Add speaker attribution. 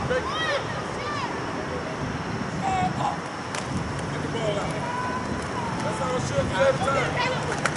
Speaker 1: Get the ball out. That's how it should be every time.